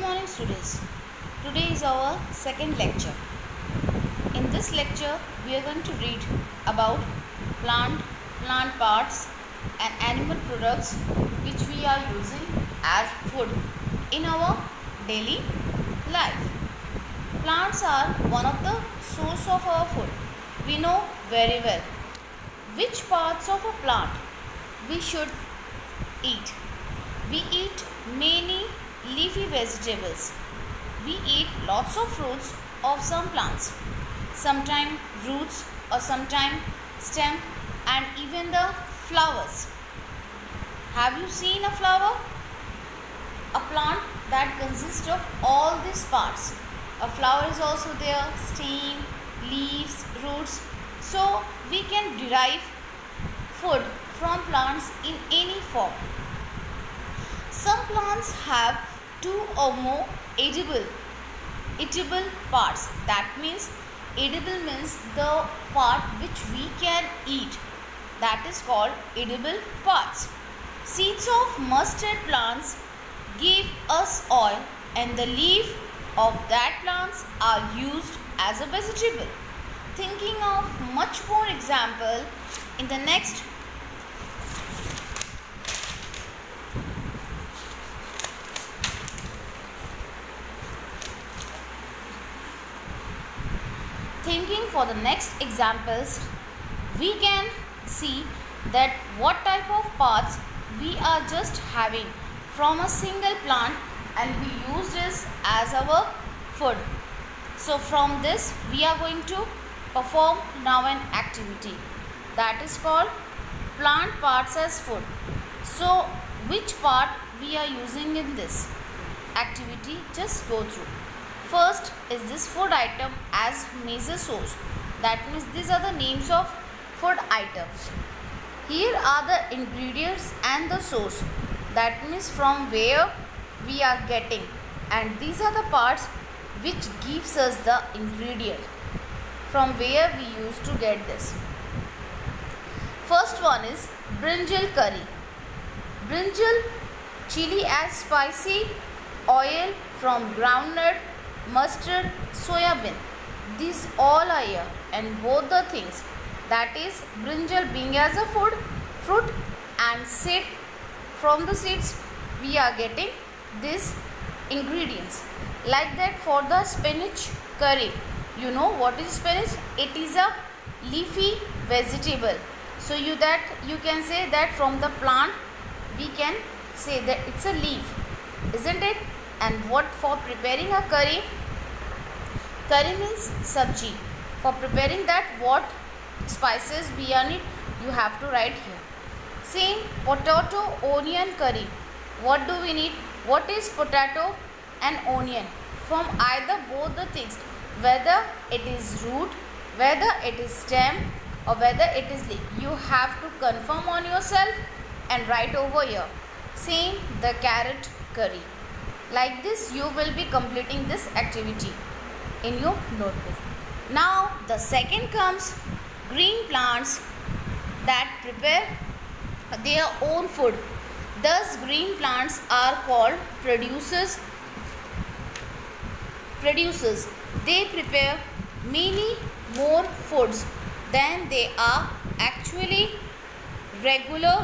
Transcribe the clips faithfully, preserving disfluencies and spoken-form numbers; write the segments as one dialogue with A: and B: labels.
A: morning students. Today is our second lecture. In this lecture we are going to read about plant, plant parts and animal products which we are using as food in our daily life. Plants are one of the source of our food. We know very well which parts of a plant we should eat. We eat many leafy vegetables. We eat lots of fruits of some plants, sometimes roots or sometimes stem, and even the flowers. Have you seen a flower? A plant that consists of all these parts. A flower is also there, stem, leaves, roots. So we can derive food from plants in any form. Some plants have two or more edible eatable parts. That means edible means the part which we can eat. That is called edible parts. Seeds of mustard plants give us oil, and the leaf of that plants are used as a vegetable. Thinking of much more example in the next Thinking for the next examples, we can see that what type of parts we are just having from a single plant and we use this as our food. So from this we are going to perform now an activity that is called plant parts as food. So which part we are using in this activity, just go through. First is this food item as major source. That means these are the names of food items. Here are the ingredients and the source. That means from where we are getting, and these are the parts which gives us the ingredient from where we used to get this. First one is brinjal curry. Brinjal, chili as spicy, oil from groundnut, mustard, soya bean. These all are here, and both the things, that is brinjal being as a food, fruit, and seed, from the seeds we are getting these ingredients. Like that for the spinach curry, you know what is spinach? It is a leafy vegetable. So you that you can say that from the plant we can say that it's a leaf, isn't it? And what for preparing a curry? Curry means sabji. For preparing that, what spices we are need, you have to write here. Same potato onion curry. What do we need? What is potato and onion? From either both the things, whether it is root, whether it is stem, or whether it is leaf, you have to confirm on yourself and write over here. Same the carrot curry. Like this you will be completing this activity in your notebook. Now the second comes green plants that prepare their own food. Thus green plants are called producers. Producers. They prepare many more foods than they are actually regular.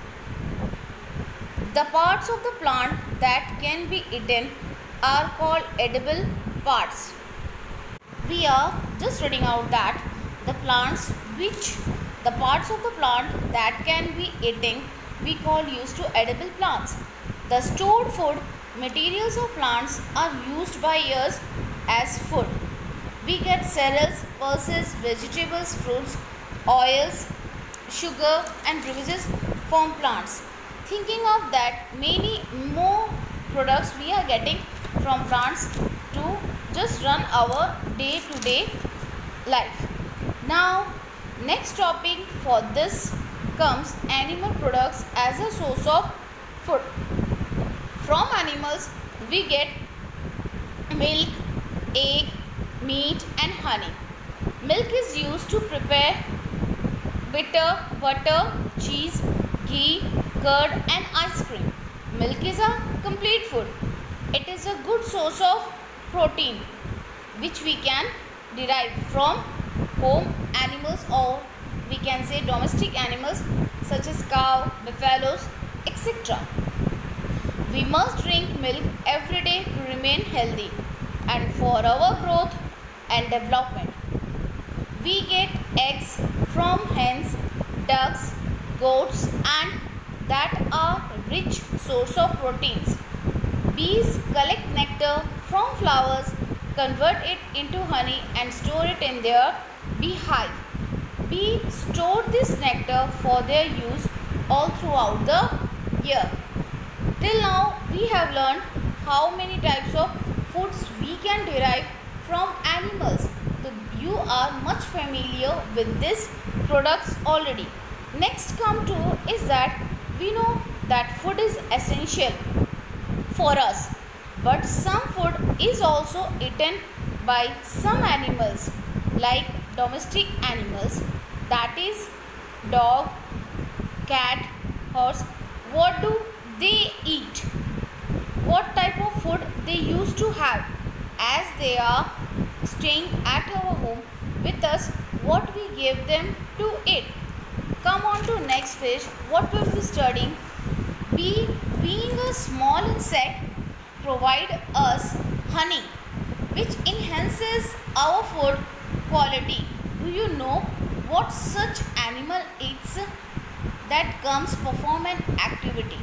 A: The parts of the plant that can be eaten are called edible parts. We are just reading out that the plants which the parts of the plant that can be eaten we call used to edible plants. The stored food materials of plants are used by us as food. We get cereals, pulses, vegetables, fruits, oils, sugar and beverages from plants. Thinking of that, many more products we are getting from plants to just run our day-to-day life. Now, next topic for this comes animal products as a source of food. From animals, we get milk, egg, meat and honey. Milk is used to prepare bitter, butter, cheese, ghee, curd and ice cream. Milk is a complete food. It is a good source of protein which we can derive from home animals, or we can say domestic animals such as cow, buffaloes, et cetera. We must drink milk every day to remain healthy and for our growth and development. We get eggs from hens, ducks, goats, and that are rich source of proteins. Bees collect nectar from flowers, convert it into honey and store it in their beehive. Bees store this nectar for their use all throughout the year. Till now we have learned how many types of foods we can derive from animals. So you are much familiar with these products already. Next come to is that we know that food is essential for us, but some food is also eaten by some animals like domestic animals, that is dog, cat, horse. What do they eat? What type of food they used to have? As they are staying at our home with us, what we give them to eat? Come on to next page. What we'll be studying? Bee, being a small insect, provide us honey, which enhances our food quality. Do you know what such animal eats? That comes perform an activity.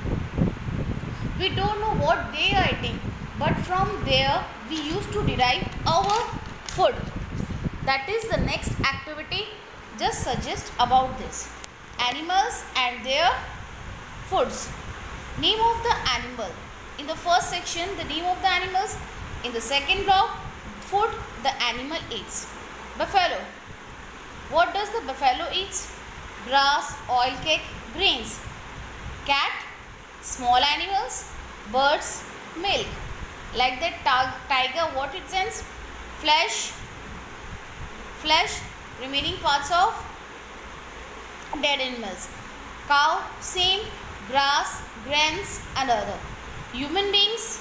A: We don't know what they are eating, but from there we used to derive our food. That is the next activity. Just suggest about this. Animals and their foods. Name of the animal. In the first section, the name of the animals. In the second block, food the animal eats. Buffalo. What does the buffalo eats? Grass, oil cake, grains. Cat, small animals, birds, milk. Like that tiger, what it sends? Flesh, flesh, remaining parts of dead animals. Cow, same, grass, grains, and other. Human beings,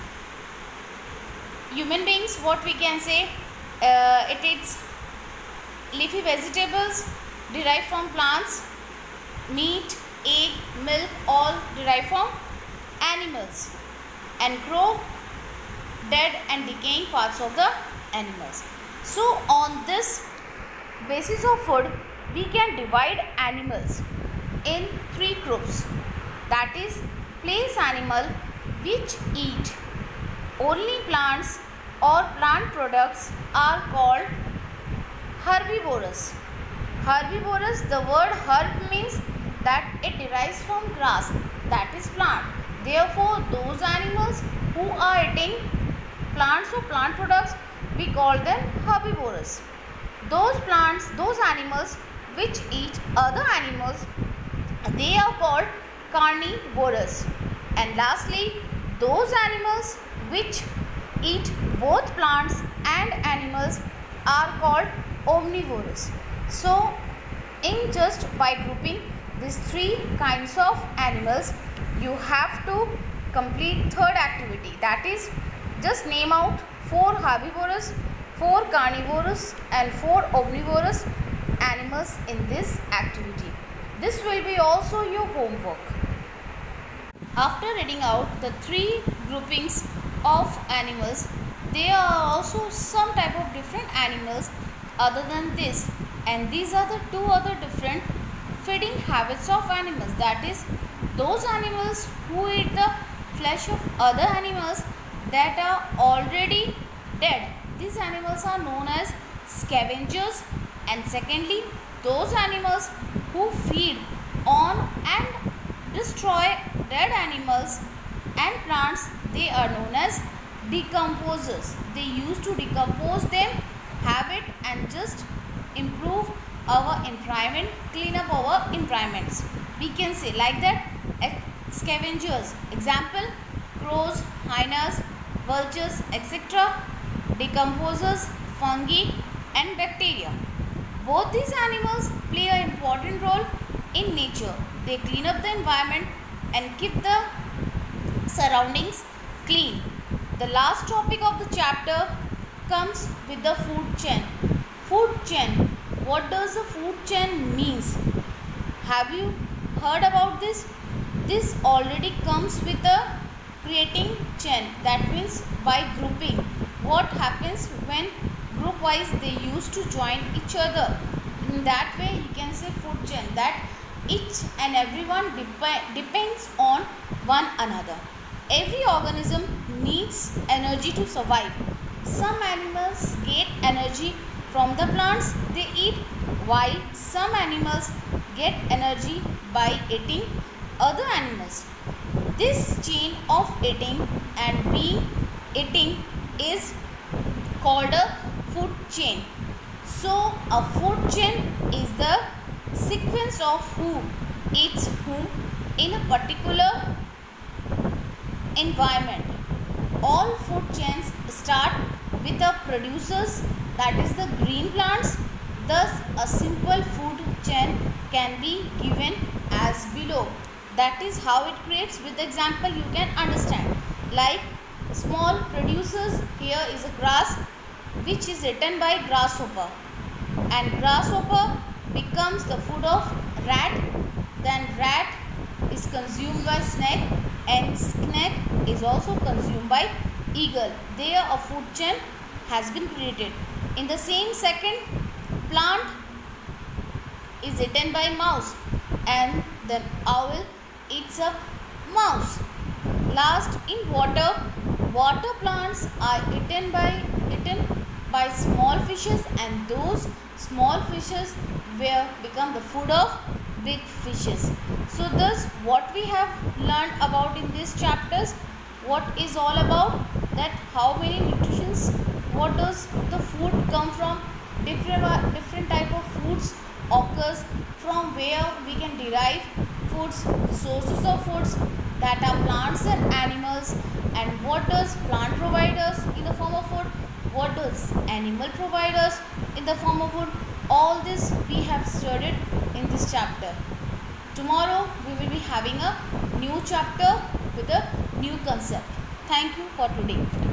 A: human beings, what we can say? Uh, it eats leafy vegetables derived from plants, meat, egg, milk, all derived from animals. And crow, dead and decaying parts of the animals. So on this basis of food, we can divide animals in three groups. That is, place animal which eat only plants or plant products are called herbivorous. Herbivorous, the word herb means that it derives from grass, that is plant. Therefore, those animals who are eating plants or plant products, we call them herbivorous. Those plants, those animals which eat other animals, they are called carnivorous. And lastly, those animals which eat both plants and animals are called omnivorous. So, in just by grouping these three kinds of animals, you have to complete third activity. That is, just name out four herbivorous, four carnivorous and four omnivorous animals in this activity. This will be also your homework. After reading out the three groupings of animals, there are also some type of different animals other than this, and these are the two other different feeding habits of animals. That is, those animals who eat the flesh of other animals that are already dead. These animals are known as scavengers. And secondly, those animals who feed on and destroy dead animals and plants, they are known as decomposers. They used to decompose them, habit, and just improve our environment, clean up our environments. We can say like that, scavengers. Example, crows, hyenas, vultures, et cetera. Decomposers, fungi and bacteria. Both these animals play an important role in nature. They clean up the environment and keep the surroundings clean. The last topic of the chapter comes with the food chain. Food chain. What does the food chain means? Have you heard about this? This already comes with a creating chain. That means by grouping. What happens when group wise they used to join each other? In that way you can say food chain, that each and everyone dep- depends on one another. Every organism needs energy to survive. Some animals get energy from the plants they eat, while some animals get energy by eating other animals. This chain of eating and being eating is called a food chain. So a food chain is the sequence of who eats whom in a particular environment. All food chains start with the producers, that is the green plants. Thus a simple food chain can be given as below. That is how it creates. With the example you can understand. Like small producers, here is a grass which is eaten by grasshopper, and grasshopper becomes the food of rat. Then rat is consumed by snake, and snake is also consumed by eagle. There a food chain has been created. In the same second, plant is eaten by mouse, and then owl eats a mouse. Last, in water, water plants are eaten by eaten by small fishes, and those small fishes will become the food of big fishes. So thus what we have learned about in these chapters, what is all about, that how many nutritions, what does the food come from, different different type of foods occurs, from where we can derive foods, sources of foods, that are plants and animals, and what does plant provide us in the form of food, what does animal provide us in the form of food. All this we have studied in this chapter. Tomorrow we will be having a new chapter with a new concept. Thank you for today.